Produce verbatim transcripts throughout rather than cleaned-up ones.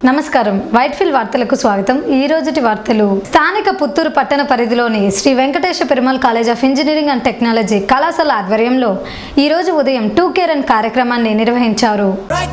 నమస్కారం వైట్ఫీల్డ్ వార్తలకు స్వాగతం। ఈ రోజుటి వార్తలు స్థానిక పుత్తూరు పట్టణ పరిధిలోని Sri Venkateswara Perumal college of engineering and technology కళాశాల ఆధ్వర్యంలో ఈ రోజు ఉదయం టూ కే రన్ కార్యక్రమాన్ని నిర్వహించారు।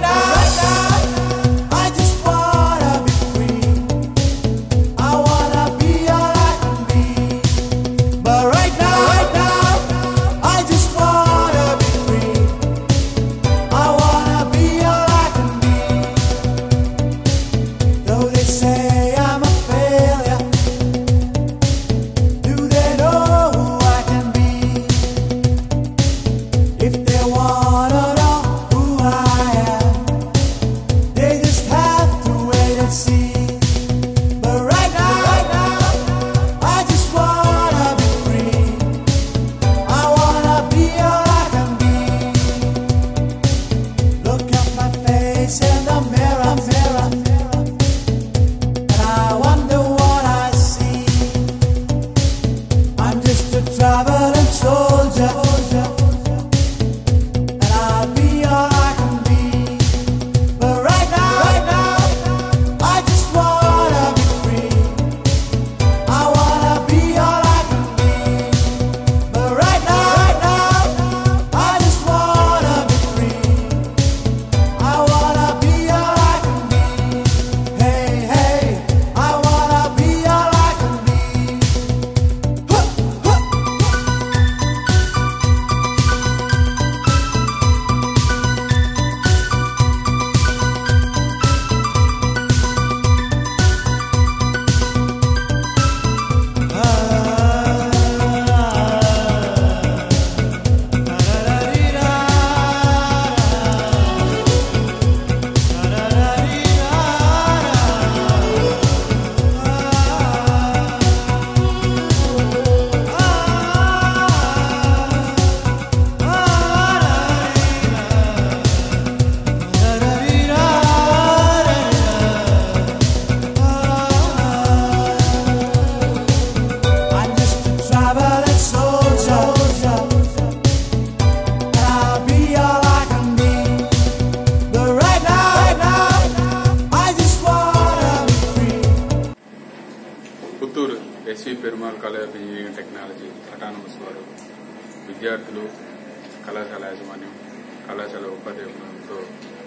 Puttur SV Perumal college of engineering technology autonomous వారు విద్యార్థులు కళాశాల యాజమాన్యం కళాశాల ఉపాధ్యాయులతో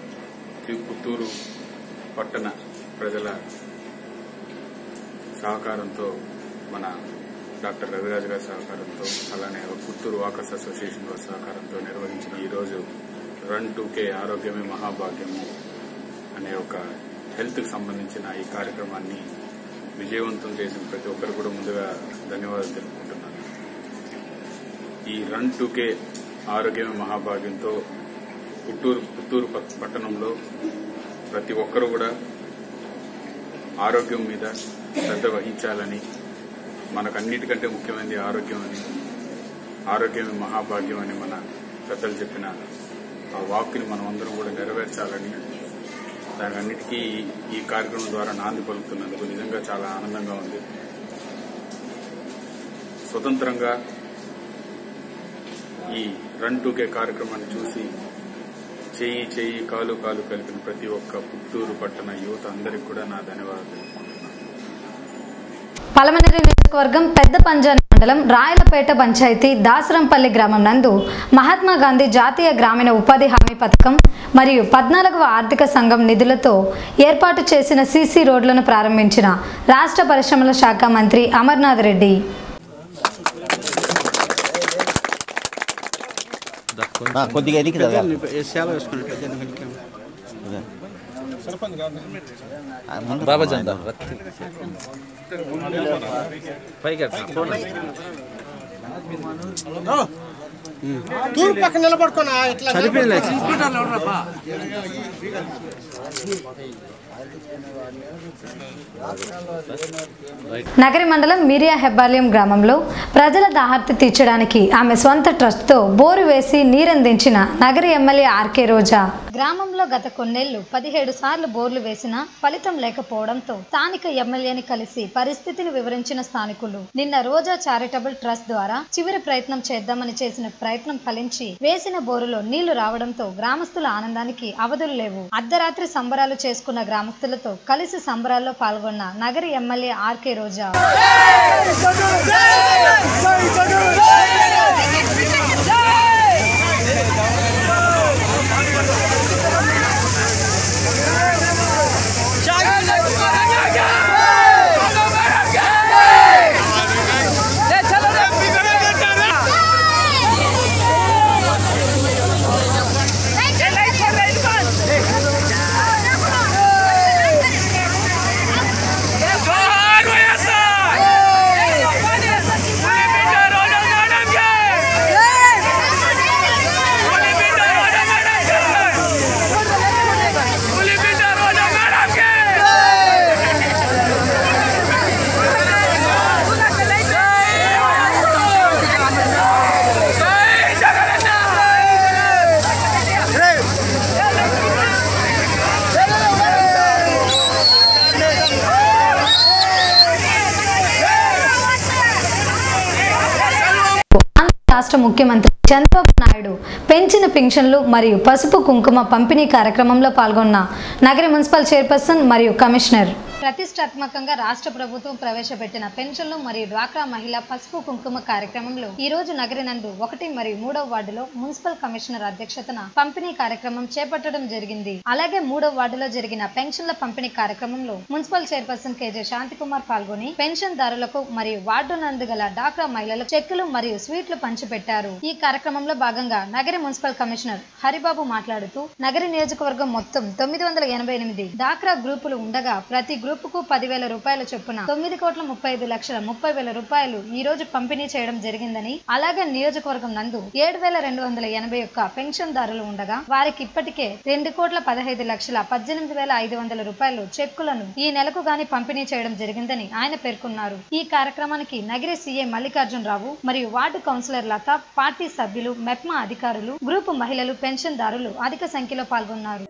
పుత్తూరు పట్టణ ప్రజల సహకారంతో మన డాక్టర్ రవిరాజ్ గారి సహకారంతో అలానే పుత్తూరు వాకర్స్ అసోసియేషన్ వారి సహకారంతో నిర్వహించిన ఈరోజు రన్ టూ కే ఆరోగ్యమే మహాభాగ్యము అనే ఒక హెల్త్ కి సంబంధించిన ఈ కార్యక్రమాన్ని విజయవంతం చేసిన ప్రతి ఒక్కరు కూడా ముందుగా ధన్యవాదాలు తెలుపుకుంటున్నాను। ఈ రన్ టూ కే ఆరోగ్యమే మహాభాగ్యంతో పుత్తూరు పుత్తూరు పట్టణంలో ప్రతి ఒక్కరు కూడా ఆరోగ్యం మీద శ్రద్ధ వహించాలని, మనకన్నిటికంటే ముఖ్యమైనది ఆరోగ్యం అని, ఆరోగ్యమే మహాభాగ్యం అని మన పెద్దలు చెప్పిన ఆ వాక్కుని మనం అందరం కూడా నెరవేర్చాలని, దాని అన్నిటికీ ఈ కార్యక్రమం ద్వారా నాంది పలుకుతున్నందుకు నిజంగా చాలా ఆనందంగా ఉంది। స్వతంత్రంగా ఈ రన్ టూ కే కార్యక్రమాన్ని చూసి చేయి చేయి కాలు కాలు కలిపిన ప్రతి ఒక్క పుత్తూరు పట్టణ యువత అందరికీ కూడా నా ధన్యవాదాలు తెలుపుకుంటున్నాను। పలమనేరు నియోజకవర్గం పెద్ద పంజాని మండలం రాయలపేట పంచాయతీ దాసరంపల్లి గ్రామం నందు మహాత్మా గాంధీ జాతీయ గ్రామీణ ఉపాధి హామీ పథకం మరియు పద్నాలుగవ ఆర్థిక సంఘం నిధులతో ఏర్పాటు చేసిన సీసీ రోడ్లను ప్రారంభించిన రాష్ట్ర పరిశ్రమల శాఖ మంత్రి అమర్నాథ్ రెడ్డి తూర్పు పక్క నిలబడుకోనా ఇట్లా నగరి మండలం మిరియా హెబ్బాలియం గ్రామంలో ప్రజల దాహార్తి తీర్చడానికి ఆమె స్వంత ట్రస్ట్ తో బోరు వేసి నీరందించిన నగరి ఎమ్మెల్యే ఆర్కే రోజా గ్రామంలో గత కొన్నేళ్లు పదిహేడు సార్లు బోర్లు వేసినా ఫలితం లేకపోవడంతో స్థానిక ఎమ్మెల్యేని కలిసి పరిస్థితిని వివరించిన స్థానికులు నిన్న రోజా చారిటబుల్ ట్రస్ట్ ద్వారా చివరి ప్రయత్నం చేద్దామని చేసిన ప్రయత్నం ఫలించి వేసిన బోరులో నీళ్లు రావడంతో గ్రామస్తుల ఆనందానికి అవధులు లేవు। అర్ధరాత్రి సంబరాలు చేసుకున్న గ్రామ గ్రామస్తులతో కలిసి సంబరాల్లో పాల్గొన్న నగరి ఎమ్మెల్యే ఆర్కే రోజా. రాష్ట్ర ముఖ్యమంత్రి చంద్రబాబు నాయుడు పెంచిన పెన్షన్లు మరియు పసుపు కుంకుమ పంపిణీ కార్యక్రమంలో పాల్గొన్న నగరి మున్సిపల్ చైర్పర్సన్ మరియు కమిషనర్. ప్రతిష్టాత్మకంగా రాష్ట్ర ప్రభుత్వం ప్రవేశపెట్టిన పెన్షన్లు మరియు డ్వాక్రా మహిళా పసుపు కుంకుమ కార్యక్రమంలో ఈ రోజు నగరి నందు ఒకటి మరియు మూడవ వార్డులో మున్సిపల్ కమిషనర్ అధ్యక్షతన పంపిణీ కార్యక్రమం చేపట్టడం జరిగింది. అలాగే మూడవ వార్డులో జరిగిన పెన్షన్ల పంపిణీ కార్యక్రమంలో మున్సిపల్ చైర్పర్సన్ కేజే శాంతికుమార్ పాల్గొని పెన్షన్ దారులకు మరియు వార్డు నందు గల డ్వాక్రా మహిళలకు చెక్కులు మరియు స్వీట్లు పంచిపెట్టారు. ఈ కార్యక్రమంలో భాగంగా నగరి మున్సిపల్ కమిషనర్ హరిబాబు మాట్లాడుతూ నగరి నియోజకవర్గం మొత్తం తొమ్మిది వందల ఎనభై ఎనిమిది డ్వాక్రా గ్రూపులు ఉండగా ప్రతి గ్రూపుకు పదివేల రూపాయల చొప్పున తొమ్మిది కోట్ల ముప్పై ఐదు లక్షల ముప్పై వేల రూపాయలు ఈ రోజు పంపిణీ చేయడం జరిగిందని, అలాగే నియోజకవర్గం నందు ఏడు వేల రెండు వందల ఎనభై ఒక్క పెన్షన్ దారులు ఉండగా వారికి ఇప్పటికే రెండు కోట్ల పదహైదు లక్షల పద్దెనిమిది వేల ఐదు వందల రూపాయలు చెక్కులను ఈ నెలకు గాని పంపిణీ చేయడం జరిగిందని ఆయన పేర్కొన్నారు. ఈ కార్యక్రమానికి నగరి సీఏ మల్లికార్జున రావు మరియు వార్డు కౌన్సిలర్ లత, పార్టీ సభ్యులు, మెప్మా అధికారులు, గ్రూపు మహిళలు, పెన్షన్ దారులు అధిక సంఖ్యలో పాల్గొన్నారు.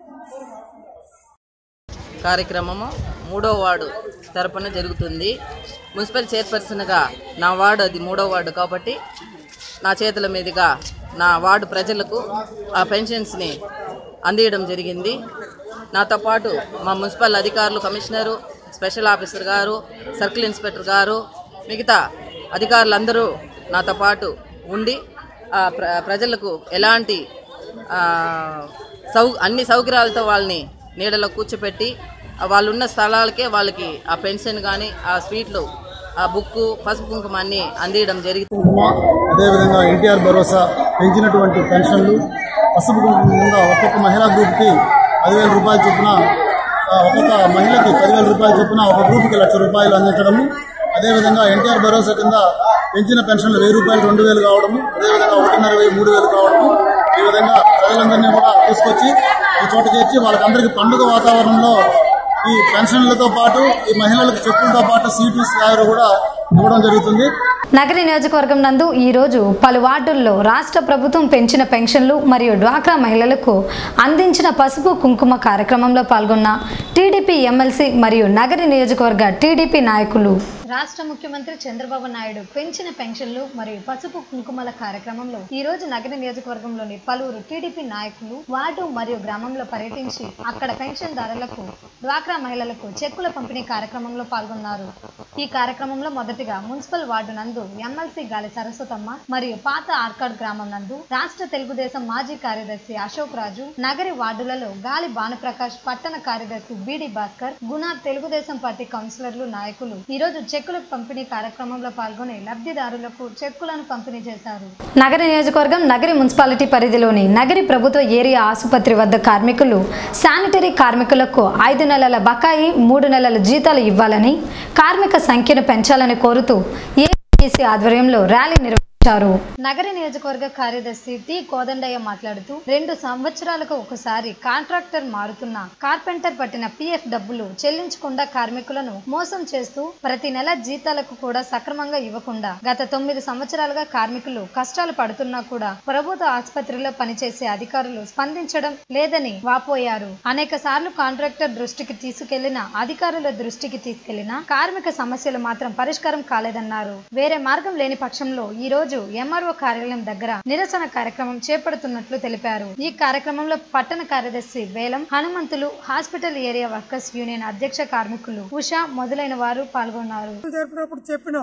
కార్యక్రమము మూడో వార్డు తరపున జరుగుతుంది. మున్సిపల్ చైర్పర్సన్గా నా వార్డు అది మూడో వార్డు కాబట్టి నా చేతుల మీదుగా నా వార్డు ప్రజలకు ఆ పెన్షన్స్ని అందించడం జరిగింది. నాతో పాటు మా మున్సిపల్ అధికారులు, కమిషనరు, స్పెషల్ ఆఫీసర్ గారు, సర్కిల్ ఇన్స్పెక్టర్ గారు, మిగతా అధికారులందరూ నాతో పాటు ఉండి ఆ ప్ర ప్రజలకు ఎలాంటి సౌ అన్ని సౌకర్యాలతో వాళ్ళని నీడలో కూర్చోపెట్టి వాళ్ళు ఉన్న స్థలాలకే వాళ్ళకి ఆ పెన్షన్ కానీ ఆ స్వీట్లు, ఆ బుక్కు, పసుపు కుంకుమ అన్ని అందించడం జరుగుతుంది. అదేవిధంగా ఎన్టీఆర్ భరోసా పెంచినటువంటి పెన్షన్లు, పసుపు కుంకుమ ఒక్కొక్క మహిళా గ్రూప్కి పదివేల రూపాయల చొప్పున, ఒక్కొక్క మహిళకి పదివేల రూపాయల చొప్పున ఒక గ్రూప్కి లక్ష రూపాయలు అందించడము. అదేవిధంగా ఎన్టీఆర్ భరోసా కింద పెంచిన పెన్షన్లు వెయ్యి రూపాయలు రెండు వేలు కావడము, అదేవిధంగా ఒకటిన్నర వెయ్యి మూడు వేలు కావడము. ఈ విధంగా ప్రజలందరినీ కూడా తీసుకొచ్చి ఒక చోట చేర్చి వాళ్ళకందరికీ పండుగ వాతావరణంలో ఈ పెన్షన్లతో పాటు ఈ మహిళలకు చెప్పులతో పాటు సీట్లు స్లాబ్ కూడా ఇవ్వడం జరుగుతుంది. నగరి నియోజకవర్గం నందు ఈ రోజు పలు వార్డుల్లో రాష్ట్ర ప్రభుత్వం పెంచిన పెన్షన్లు మరియు డ్వాక్రా మహిళలకు అందించిన పసుపు కుంకుమ కార్యక్రమంలో పాల్గొన్న టీడీపీ ఎమ్మెల్సీ మరియు నగరి నియోజకవర్గ టీడీపీ నాయకులు. రాష్ట్ర ముఖ్యమంత్రి చంద్రబాబు నాయుడు పెంచిన పెన్షన్లు మరియు పసుపు కుంకుమల కార్యక్రమంలో ఈ రోజు నగరి నియోజకవర్గంలోని పలువురు టీడీపీ నాయకులు వార్డు మరియు గ్రామంలో పర్యటించి అక్కడ పెన్షన్ దారులకు, డ్వాక్రా మహిళలకు చెక్కుల పంపిణీ కార్యక్రమంలో పాల్గొన్నారు. ఈ కార్యక్రమంలో మొదటిగా మున్సిపల్ వార్డు నందు ఎమ్మెల్సీ గాలి సరస్వతమ్మ మరియు పాత ఆర్కాడ్ గ్రామం నందు రాష్ట్ర తెలుగుదేశం మాజీ కార్యదర్శి అశోక్ రాజు, నగరి వార్డులలో గాలి భానుప్రకాష్, పట్టణ కార్యదర్శి బిడి భాస్కర్, గుణ తెలుగుదేశం పార్టీ కౌన్సిలర్లు, నాయకులు ఈ రోజు చెక్కుల పంపిణీ కార్యక్రమంలో పాల్గొని లబ్ధిదారులకు చెక్కులను పంపిణీ చేశారు. నగరి నియోజకవర్గం నగరి మున్సిపాలిటీ పరిధిలోని నగరి ప్రభుత్వ ఏరియా ఆసుపత్రి వద్ద కార్మికులు, శానిటరీ కార్మికులకు ఐదు నెలల బకాయి, మూడు నెలల జీతాలు ఇవ్వాలని, కార్మిక సంఖ్యను పెంచాలని కోరుతూ ఏపీసీ ఆధ్వర్యంలో ర్యాలీ నిర్వహించారు. నగరి నియోజకవర్గ కార్యదర్శి టి కోదండయ్య మాట్లాడుతూ రెండు సంవత్సరాలకు ఒకసారి కాంట్రాక్టర్ మారుతున్న కార్పెంటర్ పట్టిన పిఎఫ్ డబ్బులు చెల్లించకుండా కార్మికులను మోసం చేస్తూ ప్రతి నెల జీతాలకు కూడా సక్రమంగా ఇవ్వకుండా గత తొమ్మిది సంవత్సరాలుగా కార్మికులు కష్టాలు పడుతున్నా కూడా ప్రభుత్వ ఆసుపత్రిలో పనిచేసే అధికారులు స్పందించడం లేదని వాపోయారు. అనేక సార్లు కాంట్రాక్టర్ దృష్టికి తీసుకెళ్లిన, అధికారుల దృష్టికి తీసుకెళ్లిన కార్మిక సమస్యలు మాత్రం పరిష్కారం కాలేదన్నారు. వేరే మార్గం లేని పక్షంలో ఈ రోజు రోజు ఎంఆర్ఓ కార్యాలయం దగ్గర నిరసన కార్యక్రమం చేపడుతున్నట్లు తెలిపారు. ఈ కార్యక్రమంలో పట్టణ కార్యదర్శి Velam Hanumanthulu, hospital area workers union అధ్యక్ష కార్మికులు ఉషా మొదలైన వారు పాల్గొన్నారు. జరిపినప్పుడు చెప్పినాం,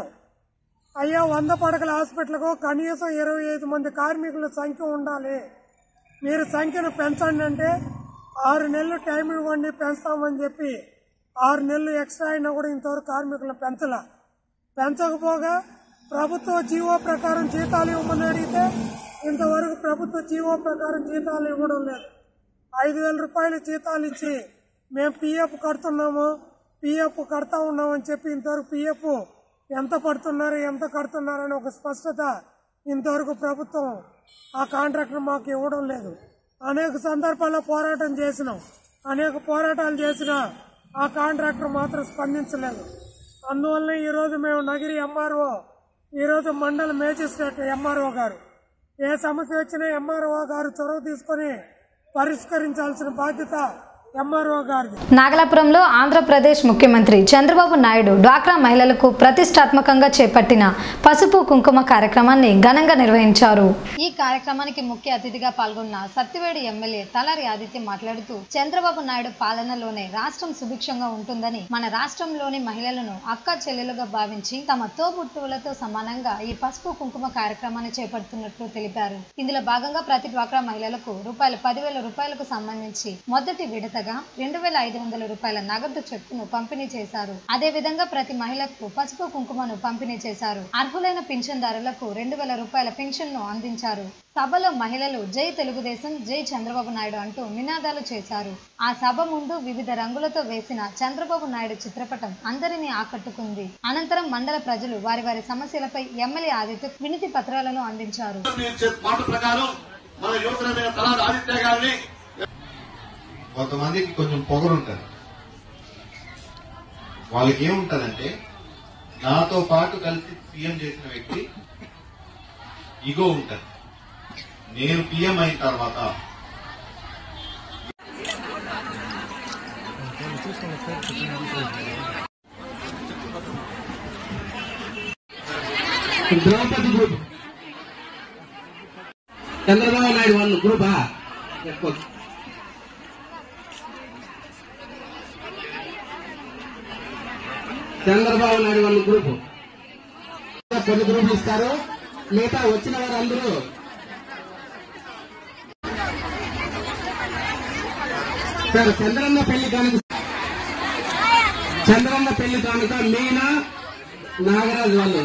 అయ్యా వంద పడకల హాస్పిటల్కు కనీసం ఇరవై ఐదు మంది కార్మికుల సంఖ్య ఉండాలి, మీరు సంఖ్యను పెంచండి అంటే ఆరు నెలలు టైం ఇవ్వండి పెంచుతామని చెప్పి ఆరు నెలలు ఎక్స్ట్రా అయినా కూడా ఇంతవరకు కార్మికులను పెంచలా. పెంచకపోగా ప్రభుత్వ జీవో ప్రకారం జీతాలు ఇవ్వమని అడిగితే ఇంతవరకు ప్రభుత్వ జీవో ప్రకారం జీతాలు ఇవ్వడం లేదు. ఐదు వేల రూపాయలు జీతాలు ఇచ్చి మేము పిఎఫ్ కడుతున్నాము, పిఎఫ్ కడతా ఉన్నామని చెప్పి ఇంతవరకు పిఎఫ్ ఎంత పడుతున్నారు ఎంత కడుతున్నారని ఒక స్పష్టత ఇంతవరకు ప్రభుత్వం ఆ కాంట్రాక్టర్ మాకు ఇవ్వడం లేదు. అనేక సందర్భాల్లో పోరాటం చేసినాం, అనేక పోరాటాలు చేసినా ఆ కాంట్రాక్టర్ మాత్రం స్పందించలేదు. అందువల్ల ఈరోజు మేము నగిరి ఎంఆర్ఓ, ఈరోజు మండల మేజిస్ట్రేట్ ఎంఆర్ఓ గారు ఏ సమస్య వచ్చినా ఎంఆర్ఓ గారు చొరవ తీసుకొని పరిష్కరించాల్సిన బాధ్యత ఎంఆర్ఓ గారిది. నాగలాపురంలో ఆంధ్రప్రదేశ్ ముఖ్యమంత్రి చంద్రబాబు నాయుడు డ్వాక్రా మహిళలకు ప్రతిష్టాత్మకంగా చేపట్టిన పసుపు కుంకుమ కార్యక్రమాన్ని ఘనంగా నిర్వహించారు. ఈ కార్యక్రమానికి ముఖ్య అతిథిగా పాల్గొన్న సత్తివేడు ఎమ్మెల్యే తలారి ఆదిత్య మాట్లాడుతూ చంద్రబాబు నాయుడు పాలనలోనే రాష్ట్రం సుభిక్షంగా ఉంటుందని, మన రాష్ట్రంలోని మహిళలను అక్క చెల్లెలుగా భావించి తమ తోబుట్టువులతో సమానంగా ఈ పసుపు కుంకుమ కార్యక్రమాన్ని చేపడుతున్నట్లు తెలిపారు. ఇందులో భాగంగా ప్రతి డ్వాక్రా మహిళలకు రూపాయలు పదివేల రూపాయలకు సంబంధించి మొదటి విడతగా రెండు వేల ఐదు వందల రూపాయల నగదు చెక్కును పంపిణీ చేశారు. అదే విధంగా ప్రతి మహిళకు పసుపు కుంకుమను పంపిణీ చేశారు. అర్హులైన పింఛన్దారులకు రెండు వేల రూపాయల పింఛన్ ను అందించారు. సభలో మహిళలు జై తెలుగుదేశం, జై చంద్రబాబు నాయుడు అంటూ నినాదాలు చేశారు. ఆ సభ ముందు వివిధ రంగులతో వేసిన చంద్రబాబు నాయుడు చిత్రపటం అందరినీ ఆకట్టుకుంది. అనంతరం మండల ప్రజలు వారి వారి సమస్యలపై ఎమ్మెల్యే ఆదిత్య వినతి పత్రాలను అందించారు. కొంతమందికి కొంచెం పొగరుంటది, వాళ్ళకి ఏముంటదంటే నాతో పాటు కలిసి సీఎం చేసిన వ్యక్తి ఇగో ఉంటది, నేను పీఎం అయిన తర్వాత ద్రౌపది గ్రూప్, చంద్రబాబు నాయుడు వాళ్ళు గ్రూపా చెప్పొచ్చు. చంద్రబాబు నాయుడు వాళ్ళ గ్రూపు కొన్ని గ్రూపులు ఇస్తారు, మిగతా వచ్చిన వారందరూ సార్ చంద్రన్న పెళ్లి కానుక, చంద్రన్న పెళ్లి కానుక మీనా నాగరాజు వాళ్ళు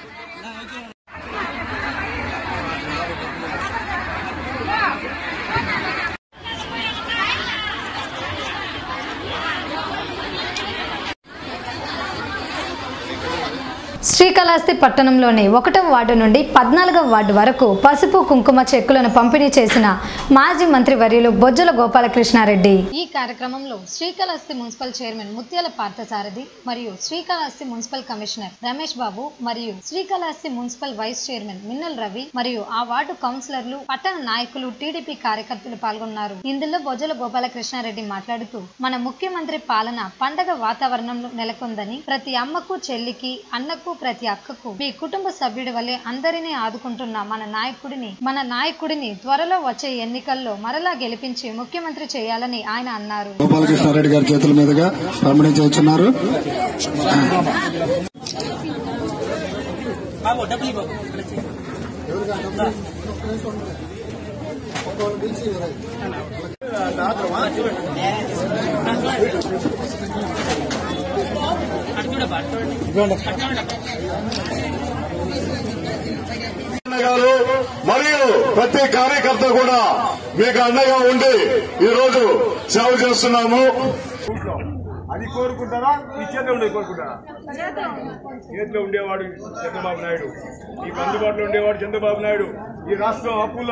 శ్రీకాళహస్తి పట్టణంలోని ఒకటవ వార్డు నుండి పద్నాలుగవ వార్డు వరకు పసుపు కుంకుమ చెక్కులను పంపిణీ చేసిన మాజీ మంత్రి వర్యులు బొజ్జల గోపాలకృష్ణారెడ్డి. ఈ కార్యక్రమంలో శ్రీకాళహస్తి మున్సిపల్ చైర్మన్ ముత్యాల పార్థసారథి మరియు శ్రీకాళహస్తి మున్సిపల్ కమిషనర్ రమేష్ బాబు మరియు Srikalahasti municipal vice chairman Minnal Ravi మరియు ఆ వార్డు కౌన్సిలర్లు, పట్టణ నాయకులు, టీడీపీ కార్యకర్తలు పాల్గొన్నారు. ఇందులో బొజ్జల గోపాలకృష్ణారెడ్డి మాట్లాడుతూ మన ముఖ్యమంత్రి పాలన పండగ వాతావరణంలో నెలకొందని, ప్రతి అమ్మకు, చెల్లికి, అన్నకు, ప్రతి అక్కకు మీ కుటుంబ సభ్యుడి వల్లే అందరినీ ఆదుకుంటున్న మన నాయకుడిని మన నాయకుడిని త్వరలో వచ్చే ఎన్నికల్లో మరలా గెలిపించి ముఖ్యమంత్రి చేయాలని ఆయన అన్నారు. గోపాలకృష్ణారెడ్డి గారి చేతుల మీదుగా పంపిణీ చేస్తున్నారు. మరియు ప్రతి కార్యకర్త కూడా మీకు అండగా ఉండి ఈ రోజు సేవ చేస్తున్నాము. అది కోరుకుంటారా? ఇచ్చేదే ఉండే కోరుకుంటారా? చేతిలో ఉండేవాడు చంద్రబాబు నాయుడు, మీకు అందుబాటులో ఉండేవాడు చంద్రబాబు నాయుడు. ఈ రాష్ట్రం అప్పుల్లో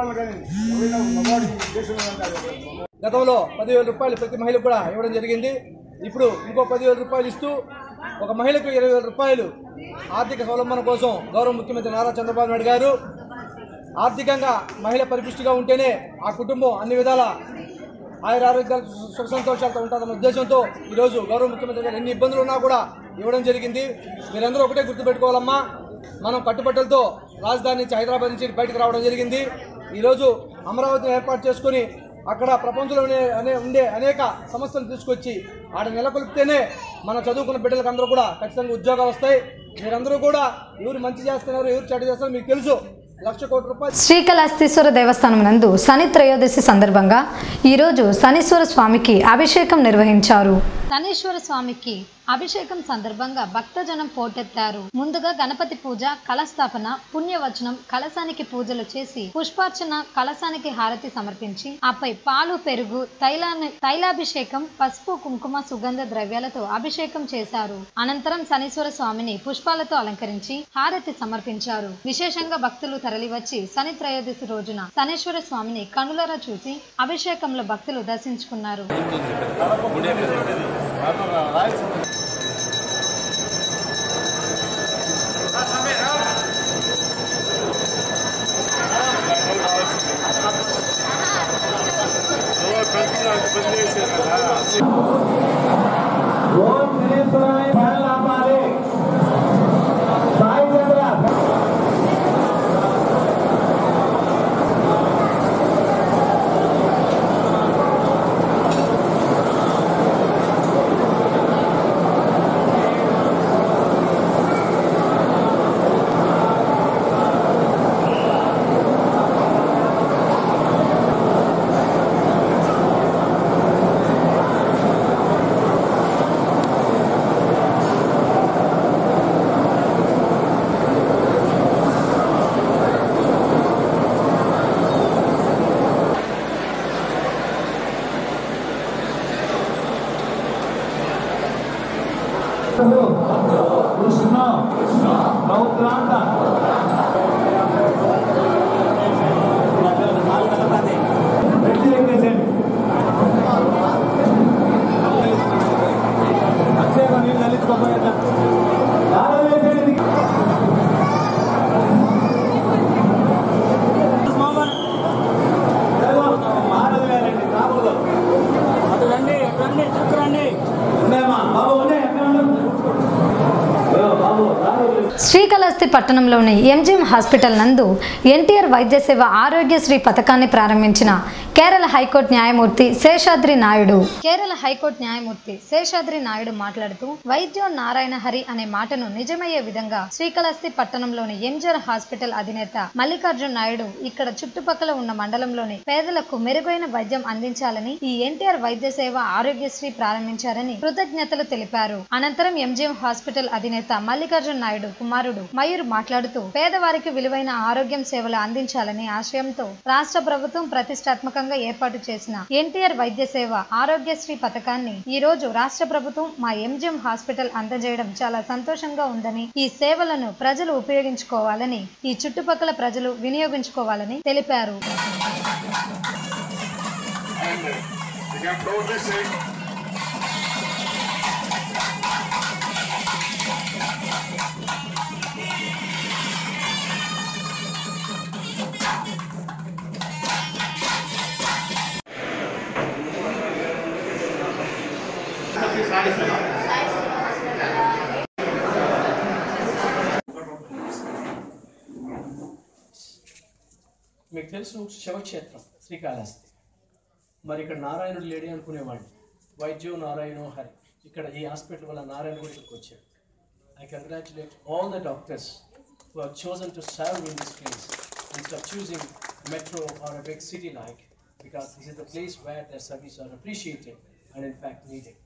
గతంలో పదివేల రూపాయలు ప్రతి మహిళకు కూడా ఇవ్వడం జరిగింది. ఇప్పుడు ఇంకో పదివేల రూపాయలు ఇస్తూ ఒక మహిళకు ఇరవై వేల రూపాయలు ఆర్థిక స్వలంబన కోసం గౌరవ ముఖ్యమంత్రి నారా చంద్రబాబు నాయుడు గారు ఆర్థికంగా మహిళ పరిపుష్టిగా ఉంటేనే ఆ కుటుంబం అన్ని విధాల ఆయుర ఆరోగ్యాలు సుఖ సంతోషాలతో ఉంటుందన్న ఉద్దేశంతో ఈరోజు గౌరవ ముఖ్యమంత్రి గారు ఎన్ని ఇబ్బందులు ఉన్నా కూడా ఇవ్వడం జరిగింది. మీరందరూ ఒకటే గుర్తుపెట్టుకోవాలమ్మా, మనం కట్టుబట్టలతో రాజధాని నుంచి హైదరాబాద్ నుంచి బయటకు రావడం జరిగింది. ఈరోజు అమరావతిని ఏర్పాటు చేసుకుని అక్కడ ప్రపంచంలోనే అనే ఉండే అనేక సమస్యలు తీసుకొచ్చి ఆడ నెలకొల్పితేనే మన చదువుకున్న బిడ్డలకు అందరూ కూడా ఖచ్చితంగా ఉద్యోగాలు వస్తాయి. మీరందరూ కూడా ఎవరు మంచి చేస్తున్నారు, ఎవరు చెడు చేస్తున్నారు మీకు తెలుసు. లక్ష కోట్ల రూపాయలు. శ్రీకాళహస్తీశ్వర దేవస్థానం నందు శని త్రయోదశి సందర్భంగా ఈరోజు శనీశ్వర స్వామికి అభిషేకం నిర్వహించారు. శనీశ్వర స్వామికి అభిషేకం సందర్భంగా భక్తజనం పోటెత్తారు. ముందుగా గణపతి పూజ, కలస్థాపన, పుణ్యవచనం, కలశానికి పూజలు చేసి పుష్పార్చన, కలశానికి హారతి సమర్పించి ఆపై పాలు, పెరుగు, తైలాన్ని తైలాభిషేకం, పసుపు, కుంకుమ, సుగంధ ద్రవ్యాలతో అభిషేకం చేశారు. అనంతరం శనీశ్వర స్వామిని పుష్పాలతో అలంకరించి హారతి సమర్పించారు. విశేషంగా భక్తులు తరలివచ్చి శని త్రయోదశి రోజున శనీశ్వర స్వామిని కనులరా చూసి అభిషేకంలో భక్తులు దర్శించుకున్నారు. శ్రీకాళహస్తి పట్టణంలోని ఎంజిఎం హాస్పిటల్ నందు ఎన్టీఆర్ వైద్య సేవ ఆరోగ్యశ్రీ పథకాన్ని ప్రారంభించిన కేరళ హైకోర్టు న్యాయమూర్తి శేషాద్రి నాయుడు. కేరళ హైకోర్టు న్యాయమూర్తి శేషాద్రి నాయుడు మాట్లాడుతూ వైద్యో నారాయణ హరి అనే మాటను నిజమయ్యే విధంగా శ్రీకాళహస్తి పట్టణంలోని ఎంజిఆర్ హాస్పిటల్ అధినేత మల్లికార్జున్ నాయుడు ఇక్కడ చుట్టుపక్కల ఉన్న మండలంలోని పేదలకు మెరుగైన వైద్యం అందించాలని ఈ ఎన్టీఆర్ వైద్య సేవ ఆరోగ్యశ్రీ ప్రారంభించారని కృతజ్ఞతలు తెలిపారు. అనంతరం ఎంజిఎం హాస్పిటల్ అధినేత మల్లికార్జున్ నాయుడు కుమారుడు మయూర్ మాట్లాడుతూ పేదవారికి విలువైన ఆరోగ్యం సేవలు అందించాలని ఆశయంతో రాష్ట్ర ప్రభుత్వం ప్రతిష్టాత్మకంగా ఏర్పాటు చేసిన ఎన్టీఆర్ వైద్య సేవ ఆరోగ్యశ్రీ పథకాన్ని ఈ రోజు రాష్ట్ర ప్రభుత్వం మా ఎంజిఎం హాస్పిటల్ అందజేయడం చాలా సంతోషంగా ఉందని, ఈ సేవలను ప్రజలు ఉపయోగించుకోవాలని, ఈ చుట్టుపక్కల ప్రజలు వినియోగించుకోవాలని తెలిపారు. మీకు తెలుసు శివక్షేత్రం శ్రీకాళహస్తి. మరి ఇక్కడ నారాయణుడు లేడీ అనుకునేవాడిని. వైద్యో నారాయణో హరి. ఇక్కడ ఈ హాస్పిటల్ వల్ల నారాయణ కూడా ఇక్కడికి వచ్చాడు. I congratulate all the doctors who have chosen to serve in this place instead of choosing metro or a big city like, because this is the place where their services are appreciated and in fact needed.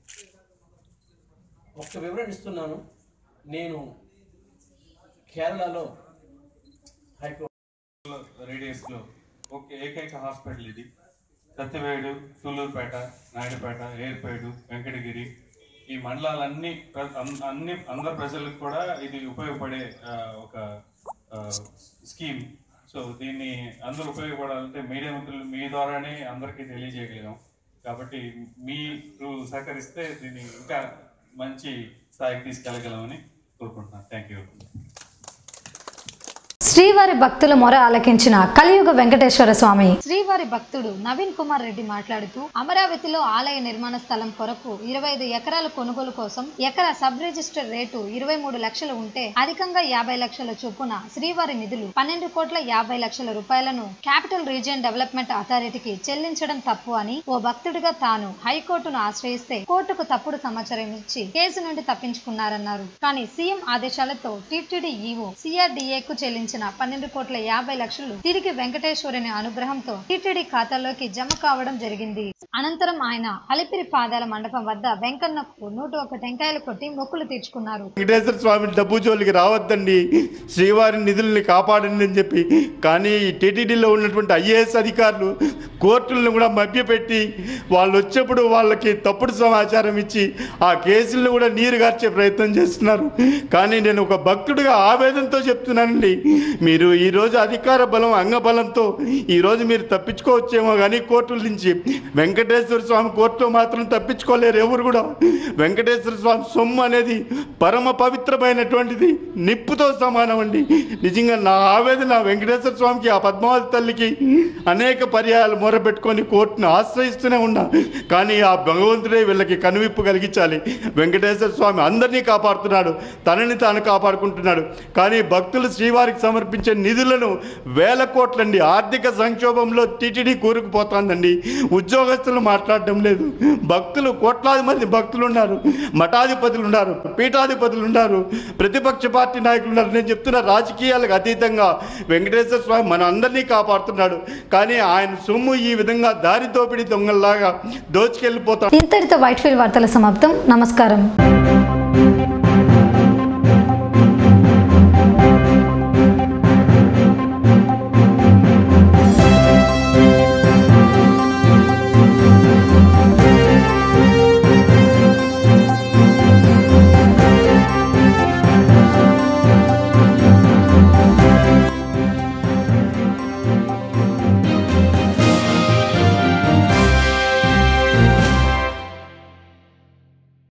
ఒక వివరణ ఇస్తున్నాను. నేను కేరళలో high court రేడియస్లో ఒక ఏకైక hospital ఇది. సత్యవేడు, సూలూరుపేట, నాయుడుపేట, ఏర్పేడు, వెంకటగిరి ఈ మండలాలన్నీ అన్ని అందరు ప్రజలకు కూడా ఇది ఉపయోగపడే ఒక స్కీమ్. సో దీన్ని అందరూ ఉపయోగపడాలంటే మీడియా మిత్రులు మీ ద్వారానే అందరికీ తెలియజేయగలిగాం. కాబట్టి మీరు సహకరిస్తే దీన్ని ఇంకా మంచి స్థాయికి తీసుకెళ్ళగలమని కోరుకుంటున్నాను. Thank you. శ్రీవారి భక్తుల మొర ఆలకించిన కలియుగ వెంకటేశ్వర స్వామి. శ్రీవారి భక్తుడు నవీన్ కుమార్ రెడ్డి మాట్లాడుతూ అమరావతిలో ఆలయ నిర్మాణ స్థలం కొరకు ఇరవై ఐదు ఎకరాల కొనుగోలు కోసం ఎకరా సబ్ రిజిస్టర్ రేటు ఇరవై మూడు లక్షలు ఉంటే అధికంగా యాభై లక్షల చొప్పున శ్రీవారి నిధులు పన్నెండు కోట్ల యాభై లక్షల రూపాయలను క్యాపిటల్ రీజియన్ డెవలప్మెంట్ అథారిటీకి చెల్లించడం తప్పు అని ఓ భక్తుడిగా తాను హైకోర్టును ఆశ్రయిస్తే కోర్టుకు తప్పుడు సమాచారం ఇచ్చి కేసు నుండి తప్పించుకున్నారన్నారు. కానీ సీఎం ఆదేశాలతో టీటీడీ ఈవో సిఆర్డీఏకు చెల్లించిన పన్నెండు కోట్ల యాభై లక్షలు తిరిగి వెంకటేశ్వరుని అనుగ్రహంతో టీటీడీ ఖాతాలోకి జమ కావడం జరిగింది. అనంతరం ఆయన అలిపిరి పాదాల మండపం వద్ద వెంకన్నకు నూట ఒక టెంకాయలు కొట్టి మొక్కులు తీర్చుకున్నారు. వెంకటేశ్వర స్వామి డబ్బు జోలికి రావద్దండి, శ్రీవారి నిధుల్ని కాపాడండి అని చెప్పి. కానీ టీటీడీలో ఉన్నటువంటి ఐఏఎస్ అధికారులు కోర్టులను కూడా మభ్యపెట్టి వాళ్ళు వచ్చేప్పుడు వాళ్ళకి తప్పుడు సమాచారం ఇచ్చి ఆ కేసులను కూడా నీరు గార్చే ప్రయత్నం చేస్తున్నారు. కానీ నేను ఒక భక్తుడిగా ఆవేదనతో చెప్తున్నానండి, మీరు ఈరోజు అధికార బలం అంగబలంతో ఈరోజు మీరు తప్పించుకోవచ్చేమో కానీ కోర్టుల నుంచి వెంకటేశ్వర స్వామి కోర్టులో మాత్రం తప్పించుకోలేరు ఎవరు కూడా. వెంకటేశ్వర స్వామి సొమ్ము అనేది పరమ పవిత్రమైనటువంటిది, నిప్పుతో సమానం అండి. నిజంగా నా ఆవేదన వెంకటేశ్వర స్వామికి, ఆ పద్మావతి తల్లికి అనేక పర్యాయాలు మొరపెట్టుకొని కోర్టును ఆశ్రయిస్తూనే ఉన్నా. కానీ ఆ భగవంతుడే వీళ్ళకి కనువిప్పు కలిగించాలి. వెంకటేశ్వర స్వామి అందరినీ కాపాడుతున్నాడు, తనని తాను కాపాడుకుంటున్నాడు. కానీ భక్తులు శ్రీవారికి సమర్పించే నిధులను వేల కోట్లండి. ఆర్థిక సంక్షోభంలో టీటీడీ కూరుకుపోతుందండి. ఉద్యోగస్తులు మాట్లాడడం లేదు, భక్తులు కోట్లాది మంది భక్తులు ఉన్నారు, మఠాధిపతులు ఉన్నారు, పీఠాధిపతులు ఉన్నారు, ప్రతిపక్ష పార్టీ నాయకులు ఉన్నారు. నేను చెప్తున్న రాజకీయాలకు అతీతంగా వెంకటేశ్వర స్వామి మన అందరినీ కాపాడుతున్నాడు. కానీ ఆయన సొమ్ము ఈ విధంగా దారి దోపిడీ దొంగల్లాగా దోచుకెళ్ళిపోతాడు. ఇంతటితో వైట్ ఫీల్డ్ వార్తల సమాప్తం. నమస్కారం.